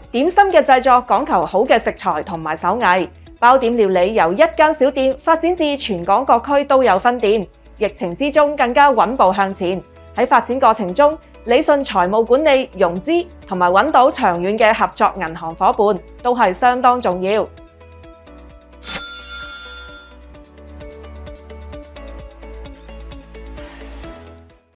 點心嘅製作講求好嘅食材同埋手藝，包點料理由一間小店發展至全港各區都有分店。疫情之中更加穩步向前。喺發展過程中，理順財務管理、融資同埋揾到長遠嘅合作銀行夥伴都係相當重要。